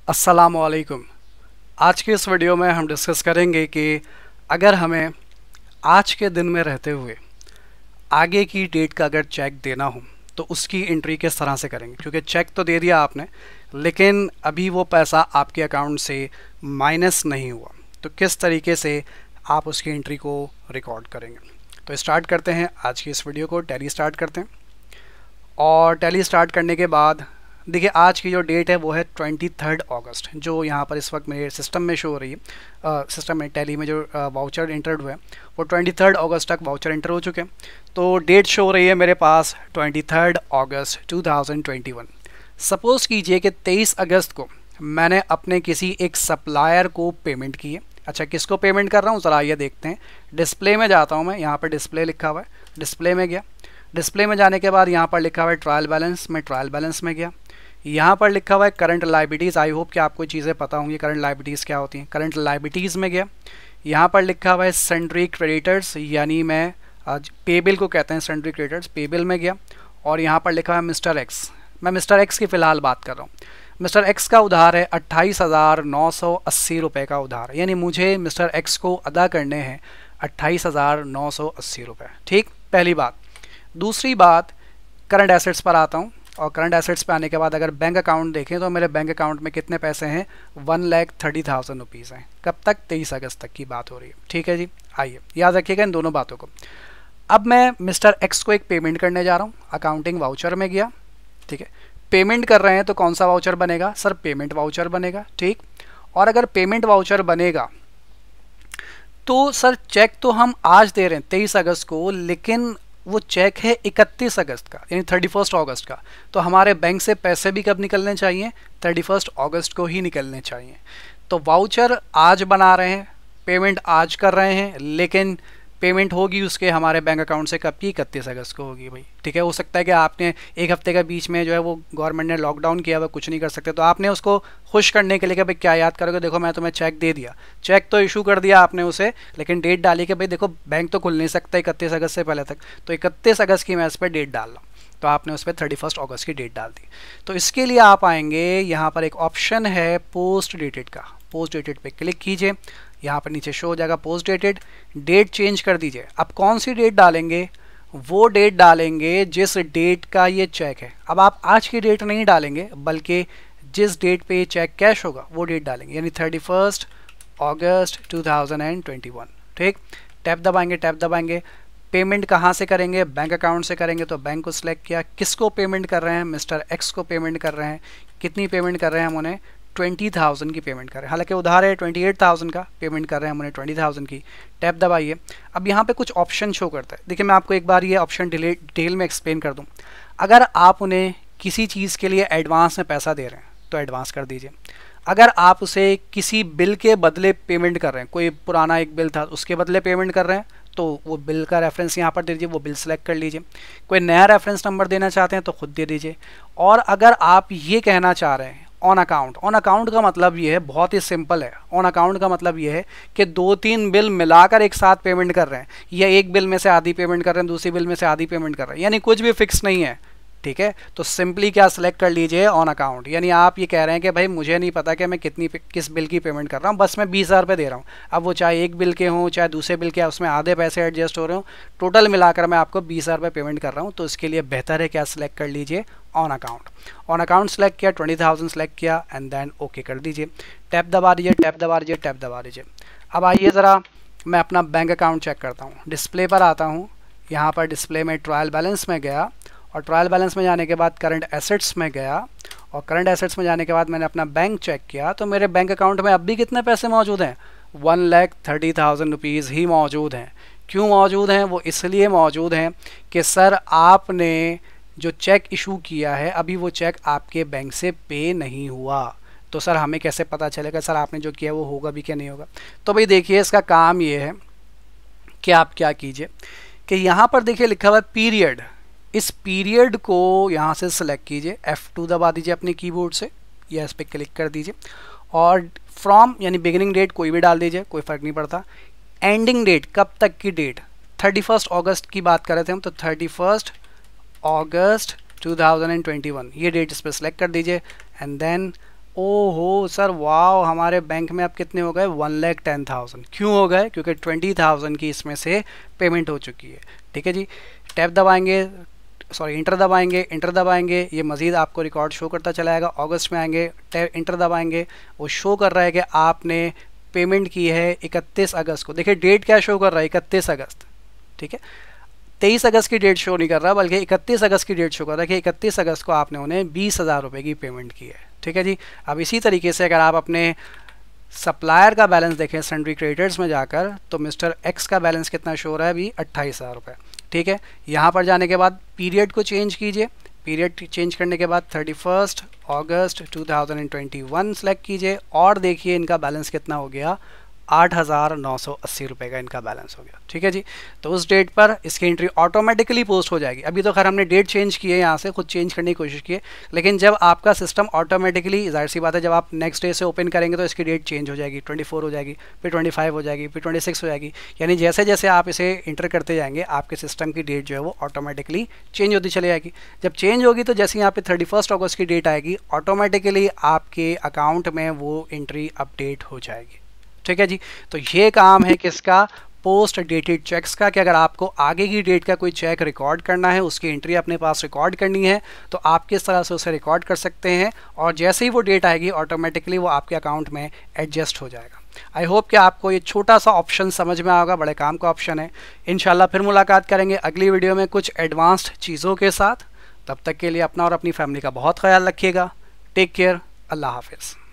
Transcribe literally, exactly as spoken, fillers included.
अस्सलामुअलैकुम। आज के इस वीडियो में हम डिस्कस करेंगे कि अगर हमें आज के दिन में रहते हुए आगे की डेट का अगर चेक देना हो तो उसकी एंट्री किस तरह से करेंगे, क्योंकि चेक तो दे दिया आपने लेकिन अभी वो पैसा आपके अकाउंट से माइनस नहीं हुआ, तो किस तरीके से आप उसकी एंट्री को रिकॉर्ड करेंगे। तो स्टार्ट करते हैं आज की इस वीडियो को। टैली स्टार्ट करते हैं और टैली स्टार्ट करने के बाद देखिए आज की जो डेट है वो है ट्वेंटी थर्ड अगस्त, जो यहाँ पर इस वक्त मेरे सिस्टम में शो हो रही है। सिस्टम में टैली में जो वाउचर इंटर हुए हैं वो ट्वेंटी थर्ड अगस्त तक वाउचर इंटर हो चुके हैं। तो डेट शो हो रही है मेरे पास twenty third August two thousand twenty one. Suppose कीजिए कि तेईस अगस्त को मैंने अपने किसी एक सप्लायर को पेमेंट की है। अच्छा, किसको पेमेंट कर रहा हूँ ज़रा आइए देखते हैं। डिस्प्ले में जाता हूँ मैं, यहाँ पर डिस्प्ले लिखा हुआ है, डिस्प्ले में गया। डिस्प्ले में जाने के बाद यहाँ पर लिखा हुआ है ट्रायल बैलेंस, मैं ट्रायल बैलेंस में गया। यहाँ पर लिखा हुआ है करंट लाइबिलिटीज़। आई होप कि आपको चीज़ें पता होंगी करंट लाइबिलिटीज़ क्या होती हैं। करंट लाइबिलिटीज़ में गया। यहाँ पर लिखा हुआ है सन्ड्री क्रेडिटर्स, यानी मैं आज पे बिल को कहते हैं सन्ड्री क्रेडिटर्स, पे बिल में गया। और यहाँ पर लिखा हुआ है मिस्टर एक्स, मैं मिस्टर एक्स की फ़िलहाल बात कर रहा हूँ। मिस्टर एक्स का उधार है अट्ठाईस हज़ार नौ सौ अस्सी रुपये का उधार, यानी मुझे मिस्टर एक्स को अदा करने हैं अट्ठाईस हज़ार नौ सौ अस्सी रुपये। ठीक, पहली बात। दूसरी बात, करंट एसेट्स पर आता हूँ और करंट एसेट्स पे आने के बाद अगर बैंक अकाउंट देखें तो मेरे बैंक अकाउंट में कितने पैसे हैं, one lakh thirty thousand rupees हैं। कब तक? तेईस अगस्त तक की बात हो रही है। ठीक है जी, आइए याद रखिएगा इन दोनों बातों को। अब मैं मिस्टर एक्स को एक पेमेंट करने जा रहा हूँ। अकाउंटिंग वाउचर में गया, ठीक है। पेमेंट कर रहे हैं तो कौन सा वाउचर बनेगा सर? पेमेंट वाउचर बनेगा। ठीक, और अगर पेमेंट वाउचर बनेगा तो सर चेक तो हम आज दे रहे हैं तेईस अगस्त को, लेकिन वो चेक है इकतीस अगस्त का, यानी थर्टी फर्स्ट अगस्त का। तो हमारे बैंक से पैसे भी कब निकलने चाहिए? थर्टी फर्स्ट अगस्त को ही निकलने चाहिए। तो वाउचर आज बना रहे हैं, पेमेंट आज कर रहे हैं, लेकिन पेमेंट होगी उसके हमारे बैंक अकाउंट से कब की? इकतीस अगस्त को होगी भाई। ठीक है, हो सकता है कि आपने एक हफ्ते के बीच में जो है वो गवर्नमेंट ने लॉकडाउन किया हुआ, कुछ नहीं कर सकते, तो आपने उसको खुश करने के लिए कि भाई क्या याद करोगे, देखो मैं तुम्हें चेक दे दिया, चेक तो इशू कर दिया आपने उसे, लेकिन डेट डाली कि भाई देखो बैंक तो खुल नहीं सकता इकतीस अगस्त से पहले तक, तो इकतीस अगस्त की मैं इस पर डेट डाल रहा हूँ, तो आपने उस पर थर्टी फर्स्ट अगस्त की डेट डाल दी। तो इसके लिए आप आएंगे, यहाँ पर एक ऑप्शन है पोस्ट डेटेड का, पोस्ट डेटेड पे क्लिक कीजिए। यहाँ पर नीचे शो हो जाएगा पोस्ट डेटेड, डेट चेंज कर दीजिए। अब कौन सी डेट डालेंगे? वो डेट डालेंगे जिस डेट का ये चेक है। अब आप आज की डेट नहीं डालेंगे, बल्कि जिस डेट पे ये चेक कैश होगा वो डेट डालेंगे, यानी thirty first August two thousand twenty one. ठीक, टैप दबाएंगे, टैप दबाएंगे। पेमेंट कहाँ से करेंगे? बैंक अकाउंट से करेंगे, तो बैंक को सिलेक्ट किया। किसको पेमेंट कर रहे हैं? मिस्टर एक्स को पेमेंट कर रहे हैं। कितनी पेमेंट कर रहे हैं हम उन्हें? ट्वेंटी थाउजेंड की पेमेंट कर रहे हैं, हालांकि उधार है ट्वेंटी एट थाउजेंड का, पेमेंट कर रहे हैं हम उन्हें ट्वेंटी थाउजेंड की। टैप दबाइए। अब यहाँ पे कुछ ऑप्शन शो करता है। देखिए मैं आपको एक बार ये ऑप्शन डिटेल में एक्सप्लेन कर दूँ। अगर आप उन्हें किसी चीज़ के लिए एडवांस में पैसा दे रहे हैं तो एडवांस कर दीजिए। अगर आप उसे किसी बिल के बदले पेमेंट कर रहे हैं, कोई पुराना एक बिल था उसके बदले पेमेंट कर रहे हैं, तो वो बिल का रेफरेंस यहाँ पर दे दीजिए, वो बिल सेलेक्ट कर लीजिए। कोई नया रेफरेंस नंबर देना चाहते हैं तो खुद दे दीजिए। और अगर आप ये कहना चाह रहे हैं ऑन अकाउंट, ऑन अकाउंट का मतलब ये है, बहुत ही सिंपल है। ऑन अकाउंट का मतलब ये है कि दो तीन बिल मिलाकर एक साथ पेमेंट कर रहे हैं, या एक बिल में से आधी पेमेंट कर रहे हैं, दूसरी बिल में से आधी पेमेंट कर रहे हैं, यानी कुछ भी फिक्स नहीं है। ठीक है, तो सिंपली क्या सिलेक्ट कर लीजिए ऑन अकाउंट, यानी आप ये कह रहे हैं कि भाई मुझे नहीं पता कि मैं कितनी किस बिल की पेमेंट कर रहा हूँ, बस मैं बीस हज़ार रुपये दे रहा हूँ। अब वो चाहे एक बिल के हों चाहे दूसरे बिल के, उसमें आधे पैसे एडजस्ट हो रहे हों, टोटल मिलाकर मैं आपको बीस हज़ार रुपये पेमेंट कर रहा हूँ। तो इसके लिए बेहतर है क्या सिलेक्ट कर लीजिए on account. On account select किया, ट्वेंटी थाउजेंड सेलेक्ट किया एंड देन ओके कर दीजिए। टैप दबा दीजिए, टैप दबा दीजिए, टैप दबा दीजिए। अब आइए ज़रा मैं अपना बैंक अकाउंट चेक करता हूँ। डिस्प्ले पर आता हूँ, यहाँ पर डिस्प्ले में ट्रायल बैलेंस में गया, और ट्रायल बैलेंस में जाने के बाद करंट एसेट्स में गया, और करंट एसेट्स में जाने के बाद मैंने अपना बैंक चेक किया, तो मेरे बैंक अकाउंट में अब भी कितने पैसे मौजूद हैं? One lakh thirty thousand rupees ही मौजूद हैं। क्यों मौजूद हैं? वो इसलिए मौजूद हैं कि सर आपने जो चेक इशू किया है अभी वो चेक आपके बैंक से पे नहीं हुआ। तो सर हमें कैसे पता चलेगा सर आपने जो किया वो होगा भी क्या नहीं होगा? तो भाई देखिए इसका काम ये है कि आप क्या कीजिए कि यहाँ पर देखिए लिखा हुआ है पीरियड। इस पीरियड को यहाँ से सिलेक्ट कीजिए, एफ टू दबा दीजिए अपने कीबोर्ड से, या इस पर क्लिक कर दीजिए, और फ्रॉम यानी बिगिनिंग डेट कोई भी डाल दीजिए, कोई फ़र्क नहीं पड़ता। एंडिंग डेट, कब तक की डेट? थर्टी फर्स्ट अगस्त की बात कर रहे थे हम, तो thirty first August two thousand twenty one ये डेट इस पर सेलेक्ट कर दीजिए एंड देन ओहो सर, वाह, हमारे बैंक में अब कितने हो गए, वन लैख टेन थाउजेंड। क्यों हो गए? क्योंकि ट्वेंटी थाउजेंड की इसमें से पेमेंट हो चुकी है। ठीक है जी, टैब दबाएंगे, सॉरी इंटर दबाएंगे, इंटर दबाएंगे, ये मज़ीद आपको रिकॉर्ड शो करता चला जाएगा। अगस्त में आएंगे, टैब इंटर दबाएंगे, वो शो कर रहा है कि आपने पेमेंट की है इकतीस अगस्त को। देखिए डेट क्या शो कर रहा है, इकतीस अगस्त। ठीक है, तेईस अगस्त की डेट शो नहीं कर रहा, बल्कि इकतीस अगस्त की डेट शो कर रहा है कि इकतीस अगस्त को आपने उन्हें बीस हज़ार रुपये की पेमेंट की है। ठीक है जी, अब इसी तरीके से अगर आप अपने सप्लायर का बैलेंस देखें सन्ड्री क्रेडिटर्स में जाकर, तो मिस्टर एक्स का बैलेंस कितना शो हो रहा है अभी, अट्ठाईस हज़ार रुपये। ठीक है, यहाँ पर जाने के बाद पीरियड को चेंज कीजिए, पीरियड चेंज करने के बाद thirty first August two thousand twenty one select कीजिए और देखिए इनका बैलेंस कितना हो गया, आठ हज़ार नौ सौ अस्सी रुपये का इनका बैलेंस हो गया। ठीक है जी, तो उस डेट पर इसकी एंट्री ऑटोमेटिकली पोस्ट हो जाएगी। अभी तो खैर हमने डेट चेंज की है, यहाँ से खुद चेंज करने की कोशिश की है, लेकिन जब आपका सिस्टम ऑटोमेटिकली, जाहिर सी बात है, जब आप नेक्स्ट डे से ओपन करेंगे तो इसकी डेट चेंज हो जाएगी, ट्वेंटी फोर हो जाएगी, फिर ट्वेंटी फाइव हो जाएगी, फिर ट्वेंटी सिक्स हो जाएगी। यानी जैसे जैसे आप इसे इंटर करते जाएंगे आपके सिस्टम की डेट जो है वो ऑटोमेटिकली चेंज होती चली जाएगी। जब चेंज होगी तो जैसे यहाँ पे थर्टी फर्स्ट अगस्त की डेट आएगी, ऑटोमेटिकली आपके अकाउंट में वो एंट्री अपडेट हो जाएगी। ठीक है जी, तो ये काम है किसका, पोस्ट डेटेड चेक्स का, कि अगर आपको आगे की डेट का कोई चेक रिकॉर्ड करना है, उसकी एंट्री अपने पास रिकॉर्ड करनी है, तो आप किस तरह से उसे रिकॉर्ड कर सकते हैं, और जैसे ही वो डेट आएगी ऑटोमेटिकली वो आपके अकाउंट में एडजस्ट हो जाएगा। आई होप कि आपको ये छोटा सा ऑप्शन समझ में आएगा, बड़े काम का ऑप्शन है। इंशाल्लाह फिर मुलाकात करेंगे अगली वीडियो में कुछ एडवांस्ड चीज़ों के साथ। तब तक के लिए अपना और अपनी फैमिली का बहुत ख्याल रखिएगा। टेक केयर, अल्लाह हाफिज़।